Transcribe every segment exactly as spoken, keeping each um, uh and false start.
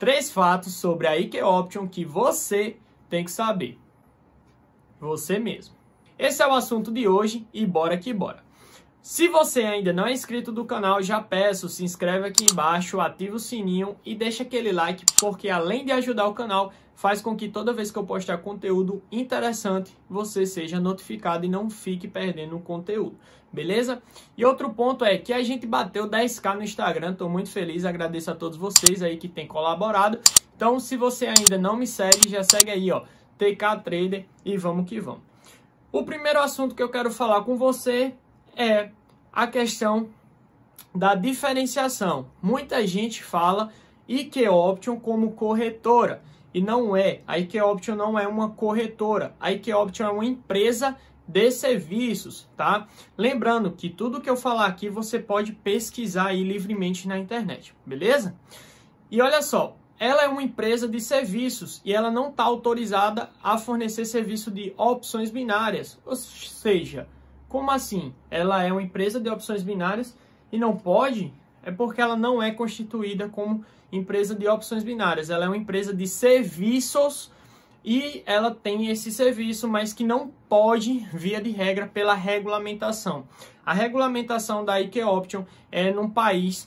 três fatos sobre a I K Option que você tem que saber. Você mesmo. Esse é o assunto de hoje e bora que bora. Se você ainda não é inscrito do canal, já peço, se inscreve aqui embaixo, ativa o sininho e deixa aquele like, porque além de ajudar o canal, faz com que toda vez que eu postar conteúdo interessante, você seja notificado e não fique perdendo o conteúdo, beleza? E outro ponto é que a gente bateu dez mil no Instagram, estou muito feliz, agradeço a todos vocês aí que têm colaborado. Então, se você ainda não me segue, já segue aí, ó, T K Trader, e vamos que vamos. O primeiro assunto que eu quero falar com você é a questão da diferenciação. Muita gente fala I K Option como corretora e não é. A I K Option não é uma corretora. A I K Option é uma empresa de serviços, tá? Lembrando que tudo que eu falar aqui você pode pesquisar aí livremente na internet, beleza? E olha só, ela é uma empresa de serviços e ela não está autorizada a fornecer serviço de opções binárias, ou seja, como assim? Ela é uma empresa de opções binárias e não pode? É porque ela não é constituída como empresa de opções binárias. Ela é uma empresa de serviços e ela tem esse serviço, mas que não pode, via de regra, pela regulamentação. A regulamentação da I K Option é num país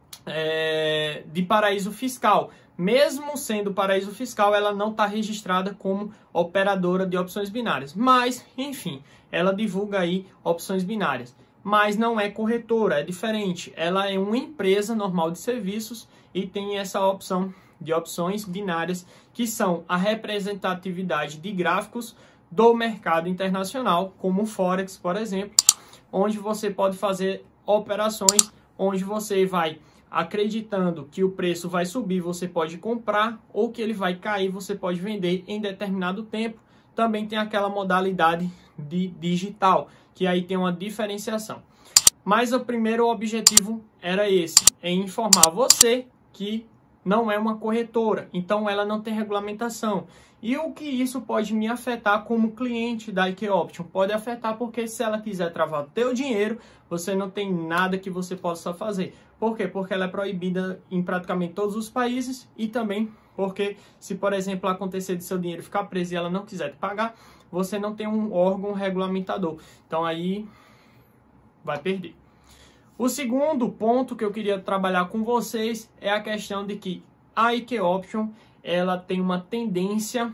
é, de paraíso fiscal. Mesmo sendo paraíso fiscal, ela não está registrada como operadora de opções binárias. Mas, enfim, ela divulga aí opções binárias. Mas não é corretora, é diferente. Ela é uma empresa normal de serviços e tem essa opção de opções binárias, que são a representatividade de gráficos do mercado internacional, como o Forex, por exemplo, onde você pode fazer operações, onde você vai acreditando que o preço vai subir, você pode comprar, ou que ele vai cair, você pode vender em determinado tempo. Também tem aquela modalidade de digital, que aí tem uma diferenciação. Mas o primeiro objetivo era esse, é informar você que não é uma corretora, então ela não tem regulamentação. E o que isso pode me afetar como cliente da I K Option? Pode afetar porque se ela quiser travar o teu dinheiro, você não tem nada que você possa fazer. Por quê? Porque ela é proibida em praticamente todos os países e também porque se, por exemplo, acontecer de seu dinheiro ficar preso e ela não quiser te pagar, você não tem um órgão regulamentador. Então aí vai perder. O segundo ponto que eu queria trabalhar com vocês é a questão de que a I K Option ela tem uma tendência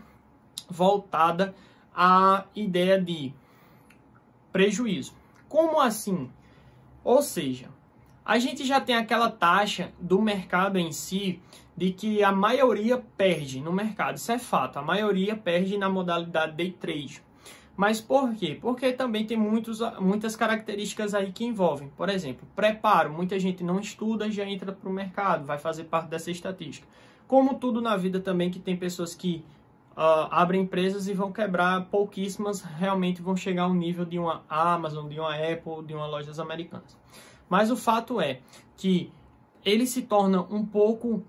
voltada à ideia de prejuízo. Como assim? Ou seja, a gente já tem aquela taxa do mercado em si de que a maioria perde no mercado. Isso é fato, a maioria perde na modalidade day trade. Mas por quê? Porque também tem muitos, muitas características aí que envolvem. Por exemplo, preparo. Muita gente não estuda e já entra para o mercado, vai fazer parte dessa estatística. Como tudo na vida também, que tem pessoas que uh, abrem empresas e vão quebrar, pouquíssimas realmente vão chegar ao nível de uma Amazon, de uma Apple, de uma lojas americanas. Mas o fato é que ele se torna um pouco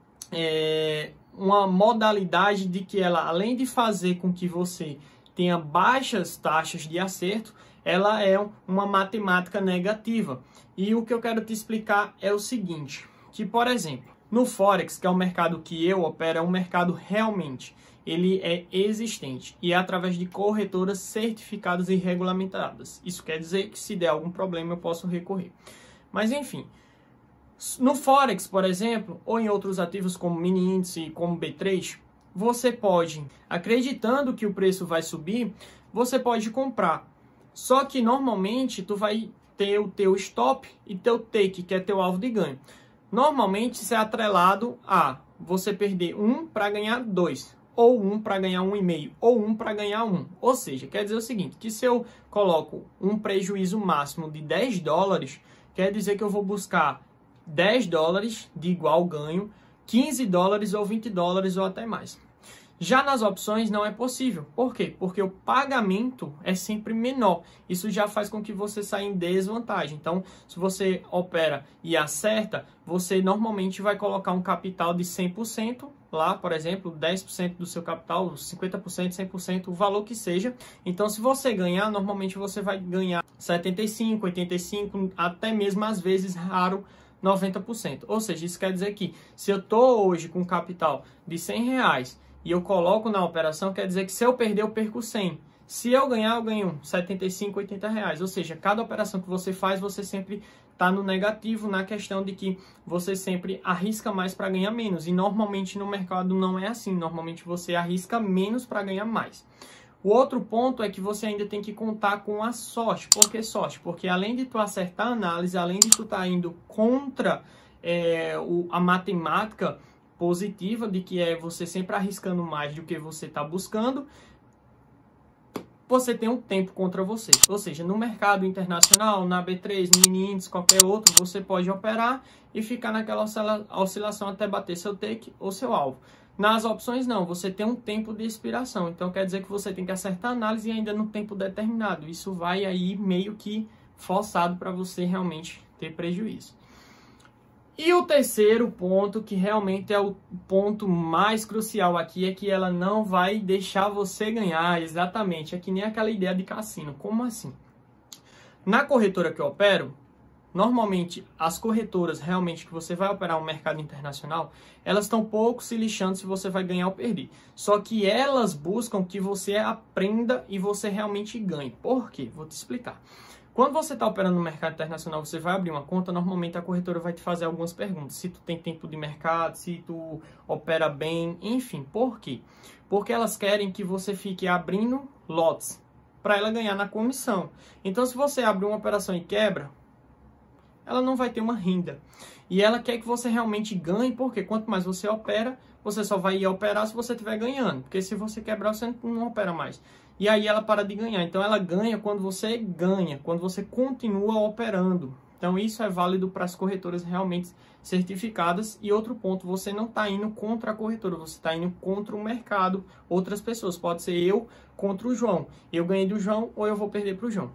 é, uma modalidade de que ela, além de fazer com que você tenha baixas taxas de acerto, ela é uma matemática negativa. E o que eu quero te explicar é o seguinte, que por exemplo, no Forex, que é o mercado que eu opero, é um mercado realmente, ele é existente e é através de corretoras certificadas e regulamentadas. Isso quer dizer que se der algum problema eu posso recorrer. Mas enfim, no Forex, por exemplo, ou em outros ativos como mini índice, como B três, você pode, acreditando que o preço vai subir, você pode comprar. Só que normalmente tu vai ter o teu stop e teu take, que é teu alvo de ganho. Normalmente isso é atrelado a você perder um para ganhar dois, ou um para ganhar um e meio, ou um para ganhar um. Ou seja, quer dizer o seguinte, que se eu coloco um prejuízo máximo de dez dólares, quer dizer que eu vou buscar dez dólares de igual ganho, quinze dólares ou vinte dólares ou até mais. Já nas opções não é possível. Por quê? Porque o pagamento é sempre menor. Isso já faz com que você saia em desvantagem. Então, se você opera e acerta, você normalmente vai colocar um capital de cem por cento lá, por exemplo, dez por cento do seu capital, cinquenta por cento, cem por cento, o valor que seja. Então, se você ganhar, normalmente você vai ganhar setenta e cinco por cento, oitenta e cinco por cento, até mesmo às vezes raro noventa por cento. Ou seja, isso quer dizer que se eu estou hoje com capital de cem reais e eu coloco na operação, quer dizer que se eu perder, eu perco cem. Se eu ganhar, eu ganho setenta e cinco, oitenta reais. Ou seja, cada operação que você faz, você sempre está no negativo, na questão de que você sempre arrisca mais para ganhar menos. E normalmente no mercado não é assim. Normalmente você arrisca menos para ganhar mais. O outro ponto é que você ainda tem que contar com a sorte. Por que sorte? Porque além de tu acertar a análise, além de tu estar tá indo contra é, o, a matemática positiva, de que é você sempre arriscando mais do que você está buscando, você tem um tempo contra você. Ou seja, no mercado internacional, na B três, no mini índice, qualquer outro, você pode operar e ficar naquela oscilação até bater seu take ou seu alvo. Nas opções não, você tem um tempo de expiração, então quer dizer que você tem que acertar a análise ainda no tempo determinado. Isso vai aí meio que forçado para você realmente ter prejuízo. E o terceiro ponto, que realmente é o ponto mais crucial aqui, é que ela não vai deixar você ganhar. Exatamente, é que nem aquela ideia de cassino. Como assim? Na corretora que eu opero, normalmente, as corretoras realmente que você vai operar no mercado internacional, elas estão pouco se lixando se você vai ganhar ou perder. Só que elas buscam que você aprenda e você realmente ganhe. Por quê? Vou te explicar. Quando você está operando no mercado internacional, você vai abrir uma conta, normalmente a corretora vai te fazer algumas perguntas. Se tu tem tempo de mercado, se tu opera bem, enfim. Por quê? Porque elas querem que você fique abrindo lotes para ela ganhar na comissão. Então, se você abrir uma operação e quebra, ela não vai ter uma renda. E ela quer que você realmente ganhe, porque quanto mais você opera, você só vai operar se você estiver ganhando. Porque se você quebrar, você não opera mais. E aí ela para de ganhar. Então ela ganha quando você ganha, quando você continua operando. Então isso é válido para as corretoras realmente certificadas. E outro ponto, você não está indo contra a corretora, você está indo contra o mercado, outras pessoas. Pode ser eu contra o João. Eu ganhei do João ou eu vou perder para o João.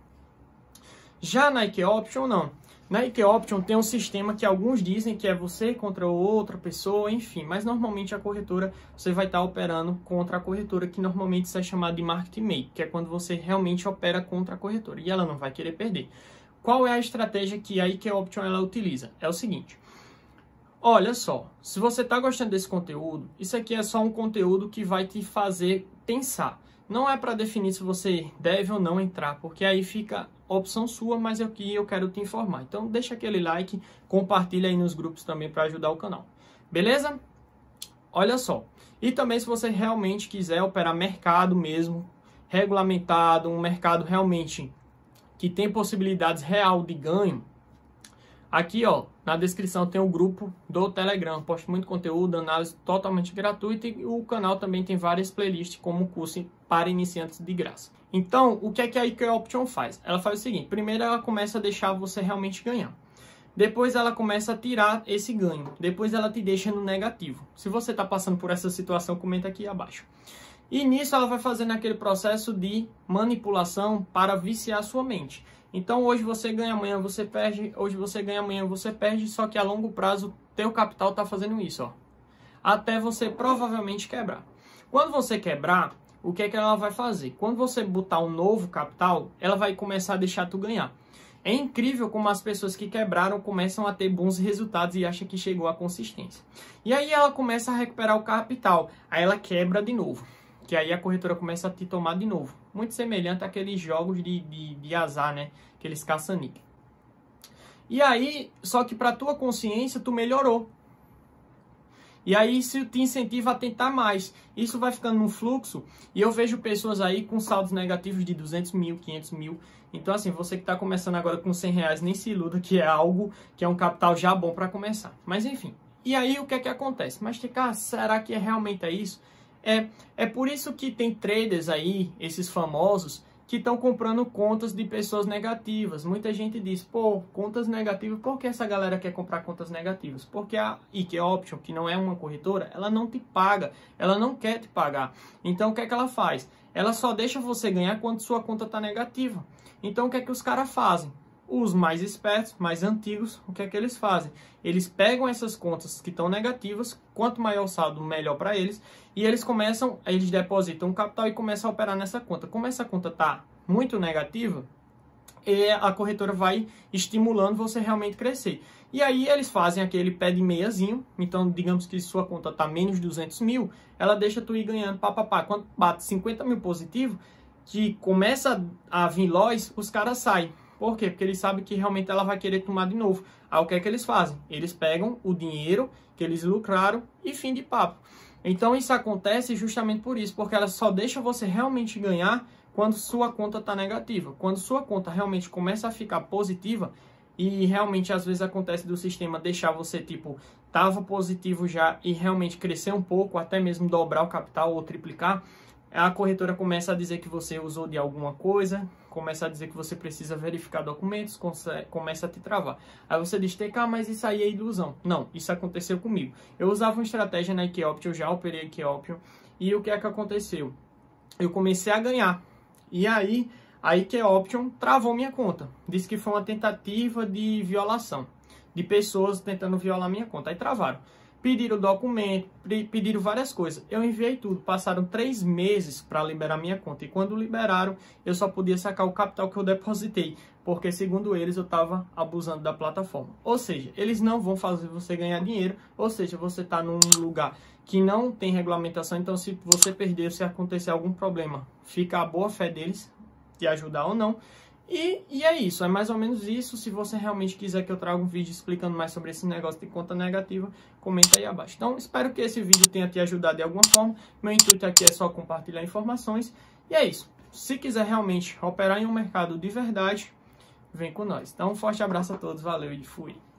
Já na Nike Option, não. Na Nike Option tem um sistema que alguns dizem que é você contra outra pessoa, enfim. Mas normalmente a corretora, você vai estar operando contra a corretora, que normalmente isso é chamado de market make, que é quando você realmente opera contra a corretora. E ela não vai querer perder. Qual é a estratégia que a Nike Option ela utiliza? É o seguinte. Olha só, se você está gostando desse conteúdo, isso aqui é só um conteúdo que vai te fazer pensar. Não é para definir se você deve ou não entrar, porque aí fica opção sua, mas é o que eu quero te informar. Então deixa aquele like, compartilha aí nos grupos também para ajudar o canal. Beleza? Olha só. E também se você realmente quiser operar mercado mesmo, regulamentado, um mercado realmente que tem possibilidades real de ganho, aqui ó, na descrição tem o grupo do Telegram. Posto muito conteúdo, análise totalmente gratuita, e o canal também tem várias playlists como curso para iniciantes de graça. Então, o que é que a Nike Option faz? Ela faz o seguinte, primeiro ela começa a deixar você realmente ganhar. Depois ela começa a tirar esse ganho. Depois ela te deixa no negativo. Se você está passando por essa situação, comenta aqui abaixo. E nisso ela vai fazendo aquele processo de manipulação para viciar a sua mente. Então hoje você ganha, amanhã você perde, hoje você ganha, amanhã você perde, só que a longo prazo teu capital está fazendo isso, ó. Até você provavelmente quebrar. Quando você quebrar, o que é que ela vai fazer? Quando você botar um novo capital, ela vai começar a deixar tu ganhar. É incrível como as pessoas que quebraram começam a ter bons resultados e acham que chegou à consistência. E aí ela começa a recuperar o capital, aí ela quebra de novo. Que aí a corretora começa a te tomar de novo. Muito semelhante àqueles jogos de, de, de azar, né? Aqueles caça-níquel. E aí, só que para tua consciência, tu melhorou. E aí isso te incentiva a tentar mais. Isso vai ficando num fluxo. E eu vejo pessoas aí com saldos negativos de duzentos mil, quinhentos mil. Então assim, você que está começando agora com cem reais, nem se iluda que é algo que é um capital já bom para começar. Mas enfim. E aí o que é que acontece? Mas, cara, será que é realmente é isso? É, é por isso que tem traders aí, esses famosos, que estão comprando contas de pessoas negativas. Muita gente diz, pô, contas negativas, por que essa galera quer comprar contas negativas? Porque a Nike Option, que não é uma corretora, ela não te paga, ela não quer te pagar. Então o que é que ela faz? Ela só deixa você ganhar quando sua conta está negativa. Então o que é que os caras fazem? Os mais espertos, mais antigos, o que é que eles fazem? Eles pegam essas contas que estão negativas, quanto maior o saldo, melhor para eles, e eles começam, eles depositam um capital e começam a operar nessa conta. Como essa conta está muito negativa, e a corretora vai estimulando você realmente crescer. E aí eles fazem aquele pé de meiazinho, então digamos que sua conta está menos de duzentos mil, ela deixa tu ir ganhando papapá. Quando bate cinquenta mil positivo, que começa a vir loss, os caras saem. Por quê? Porque eles sabem que realmente ela vai querer tomar de novo. Aí o que é que eles fazem? Eles pegam o dinheiro que eles lucraram e fim de papo. Então isso acontece justamente por isso, porque ela só deixa você realmente ganhar quando sua conta está negativa. Quando sua conta realmente começa a ficar positiva, e realmente às vezes acontece do sistema deixar você, tipo, tava positivo já e realmente crescer um pouco, até mesmo dobrar o capital ou triplicar, a corretora começa a dizer que você usou de alguma coisa, começa a dizer que você precisa verificar documentos, começa a te travar. Aí você diz, T K, mas isso aí é ilusão. Não, isso aconteceu comigo. Eu usava uma estratégia na Equioption, eu já operei Equioption, e o que é que aconteceu? Eu comecei a ganhar. E aí, a Equioption travou minha conta. Disse que foi uma tentativa de violação, de pessoas tentando violar minha conta. Aí travaram. Pediram documento, pediram várias coisas. Eu enviei tudo. Passaram três meses para liberar minha conta. E quando liberaram, eu só podia sacar o capital que eu depositei. Porque, segundo eles, eu estava abusando da plataforma. Ou seja, eles não vão fazer você ganhar dinheiro. Ou seja, você está num lugar que não tem regulamentação. Então, se você perder, se acontecer algum problema, fica a boa fé deles te ajudar ou não. E, e é isso, é mais ou menos isso. Se você realmente quiser que eu traga um vídeo explicando mais sobre esse negócio de conta negativa, comenta aí abaixo. Então, espero que esse vídeo tenha te ajudado de alguma forma. Meu intuito aqui é só compartilhar informações. E é isso. Se quiser realmente operar em um mercado de verdade, vem com nós. Então, um forte abraço a todos, valeu e fui.